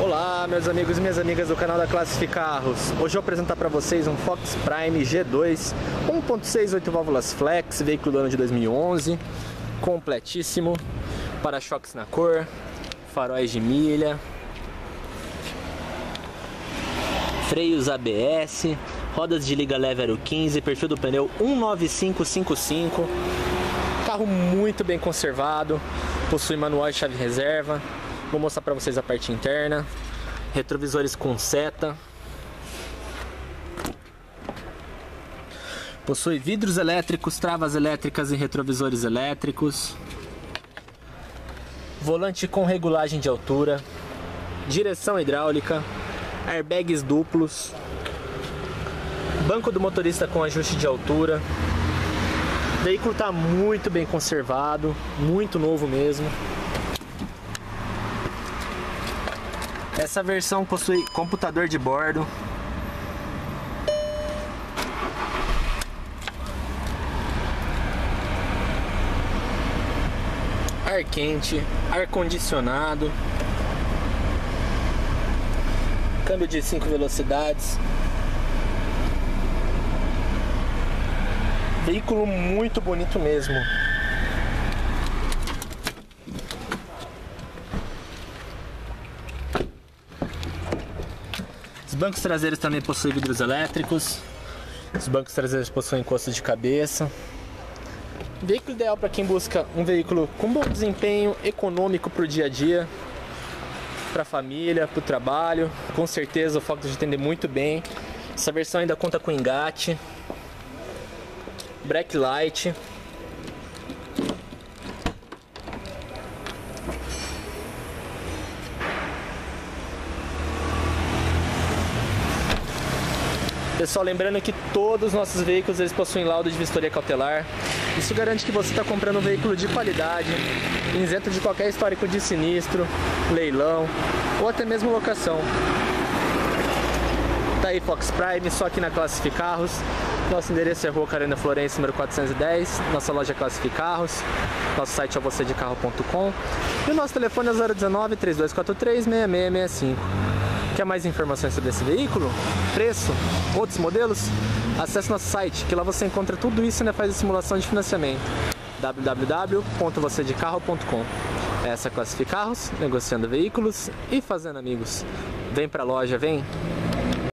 Olá, meus amigos e minhas amigas do canal da Classific Carros. Hoje eu vou apresentar para vocês um Fox Prime G2 1.6 8 válvulas flex, veículo do ano de 2011, completíssimo, para-choques na cor, faróis de milha, freios ABS, rodas de liga leve aro 15, perfil do pneu 19555, carro muito bem conservado, possui manual e chave reserva. Vou mostrar para vocês a parte interna, retrovisores com seta, possui vidros elétricos, travas elétricas e retrovisores elétricos, volante com regulagem de altura, direção hidráulica, airbags duplos, banco do motorista com ajuste de altura. O veículo está muito bem conservado, muito novo mesmo. Essa versão possui computador de bordo, ar quente, ar condicionado, câmbio de 5 velocidades. Veículo muito bonito mesmo. Os bancos traseiros também possuem vidros elétricos. Os bancos traseiros possuem encosto de cabeça. Veículo ideal para quem busca um veículo com bom desempenho, econômico para o dia a dia, para a família, para o trabalho. Com certeza o Fox vai atender muito bem. Essa versão ainda conta com engate, brake light, pessoal, lembrando que todos os nossos veículos eles possuem laudo de vistoria cautelar. Isso garante que você está comprando um veículo de qualidade, isento de qualquer histórico de sinistro, leilão ou até mesmo locação. Tá aí Fox Prime, só aqui na Classific Carros. Nosso endereço é Rua Carolina Florencio, número 410. Nossa loja é Classific Carros. Nosso site é vocedecarro.com. E o nosso telefone é 019 3243 6665. Quer mais informações sobre esse veículo? Preço? Outros modelos? Acesse nosso site, que lá você encontra tudo isso e ainda faz a simulação de financiamento. www.vocedecarro.com. Essa é a Classific Carros, negociando veículos e fazendo amigos. Vem pra loja, vem!